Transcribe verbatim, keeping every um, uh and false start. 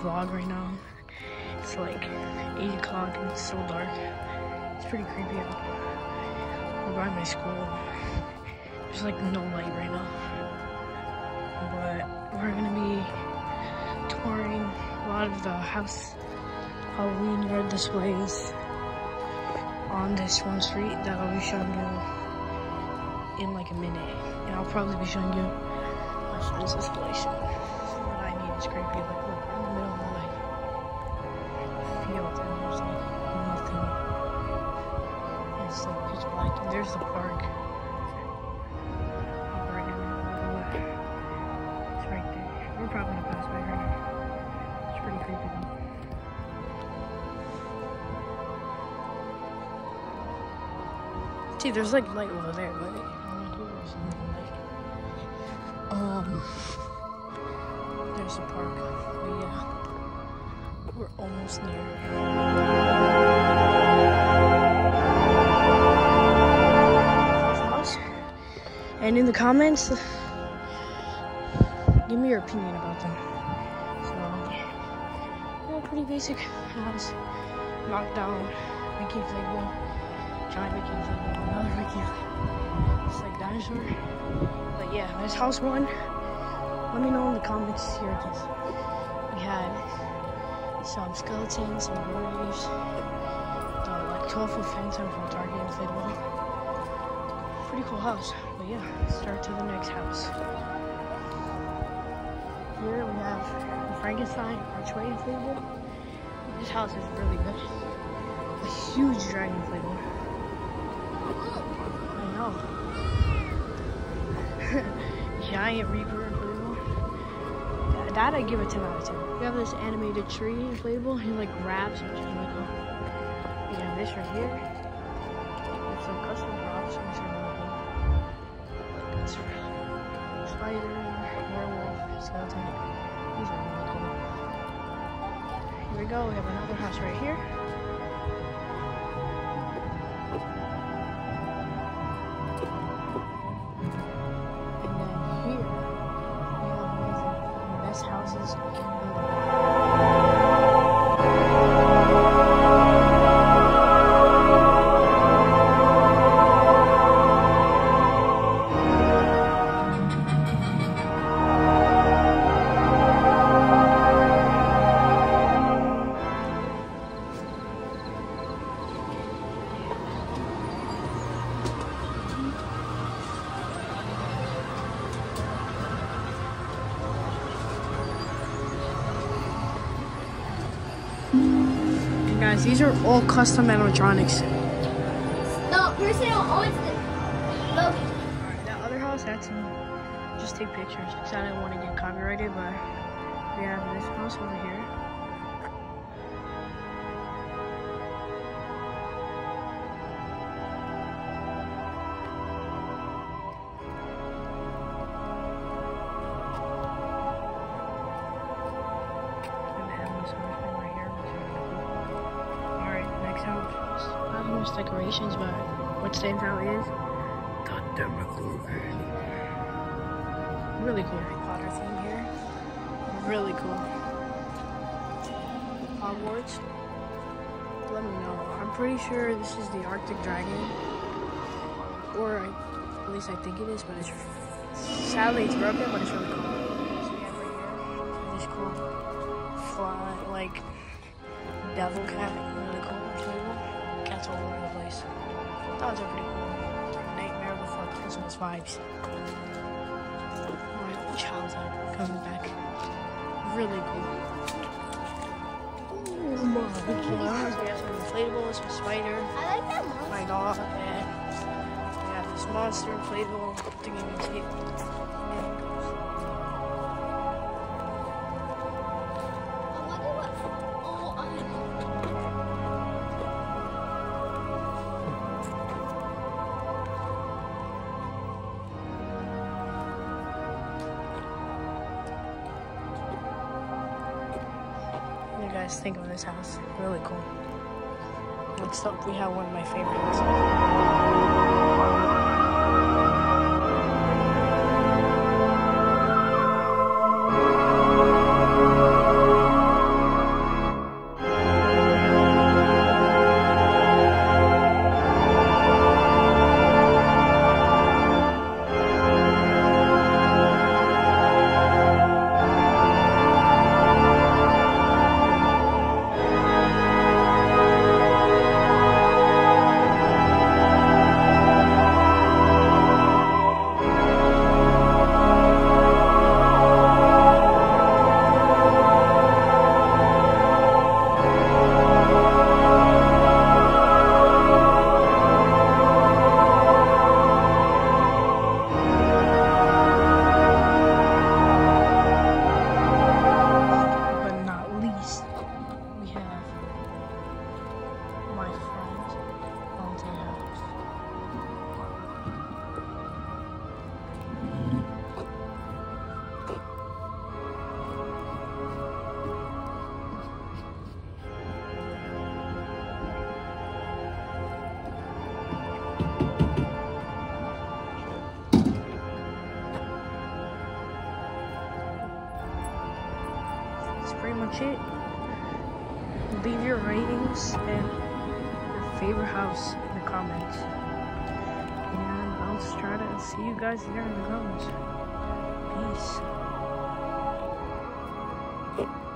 vlog right now. It's like eight o'clock and it's so dark. It's pretty creepy out. We're by my school. There's like no light right now. But we're gonna be touring a lot of the house Halloween yard displays on this one street that I'll be showing you in like a minute. And I'll probably be showing you my friend's installation. What I mean is creepy, like look, we're in the middle of like a field and there's like nothing. And it's like pitch black and there's the park. Right in the middle of it. It's right there. We're probably gonna pass by right now. It's pretty creepy though. See, there's like light over there, but um, there's the park. But yeah, we're almost near. And in the comments, give me your opinion about them. So, yeah, pretty basic house. Knocked down Mickey inflatable. Giant Mickey inflatable. Another Mickey. It's like dinosaur. But yeah, there's house one. Let me know in the comments here because we had some skeletons, some warriors, uh, like twelve foot fence from Target inflatable. Pretty cool house. But yeah, let's start to the next house. Here we have the Frankenstein archway inflatable. This house is really good. A huge dragon inflatable. I know. Giant Reaper inflatable. That I give a ten out of ten. We have this animated tree inflatable. He like grabs, which is really cool. We have this right here. With some custom props, which are really cool. It's spider, werewolf, skeleton. These are really cool. Here we go. We have another house right here. Houses. Guys, these are all custom animatronics. No, person owns it. Logan. Alright, that other house, that's um, just take pictures because I didn't want to get copyrighted, but we have this house over here. Decorations, but what stands out is the Demogorgon. Really cool Harry Potter theme here. Really cool. Hogwarts. Let me know. I'm pretty sure this is the Arctic Dragon, or I, at least I think it is. But it's sadly it's broken, but it's really cool. So we have right here this cool fly, like devil cat. Really cool. Cats all over the place. Dogs are pretty cool. Nightmare Before Christmas vibes. Alright, the child's like coming back. Really cool. Oh my god. We have some inflatables, some spider. I like that monster. My dog, and we have this monster inflatable. I think you can see it. Guys, think of this house. Really cool. Next up, we have one of my favorites. much it. Leave your ratings and your favorite house in the comments. And I'll just try to see you guys there in the comments. Peace.